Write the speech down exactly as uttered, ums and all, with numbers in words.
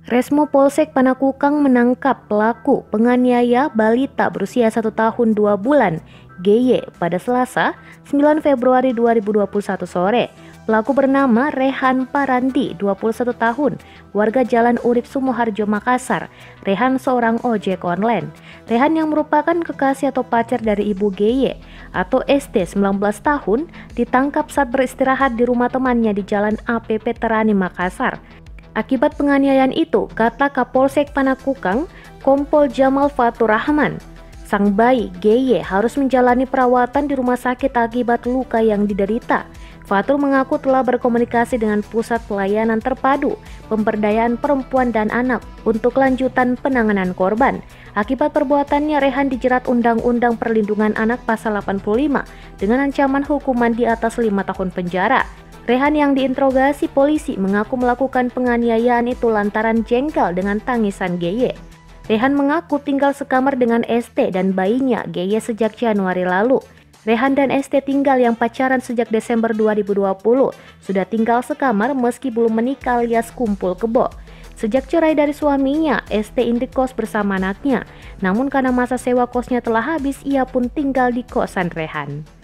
Resmo Polsek Panakukang menangkap pelaku penganiaya balita berusia satu tahun dua bulan G Y pada Selasa sembilan Februari dua ribu dua puluh satu sore. Pelaku bernama Rehan Parandi, dua puluh satu tahun, warga Jalan Urip Sumoharjo, Makassar. Rehan seorang ojek online. Rehan yang merupakan kekasih atau pacar dari ibu G Y atau S T sembilan belas tahun ditangkap saat beristirahat di rumah temannya di Jalan A P P Terani, Makassar. Akibat penganiayaan itu, kata Kapolsek Panakukang, Kompol Jamal Fatur Rahman, sang bayi G Y harus menjalani perawatan di rumah sakit akibat luka yang diderita. Fatur mengaku telah berkomunikasi dengan Pusat Pelayanan Terpadu Pemberdayaan Perempuan dan Anak untuk lanjutan penanganan korban. Akibat perbuatannya, Rehan dijerat Undang-Undang Perlindungan Anak Pasal delapan puluh lima dengan ancaman hukuman di atas lima tahun penjara. Rehan yang diinterogasi polisi mengaku melakukan penganiayaan itu lantaran jengkel dengan tangisan G Y. Rehan mengaku tinggal sekamar dengan S T dan bayinya G Y sejak Januari lalu. Rehan dan S T tinggal yang pacaran sejak Desember dua ribu dua puluh, sudah tinggal sekamar meski belum menikah alias kumpul kebo. Sejak cerai dari suaminya, S T indekos bersama anaknya. Namun karena masa sewa kosnya telah habis, ia pun tinggal di kosan Rehan.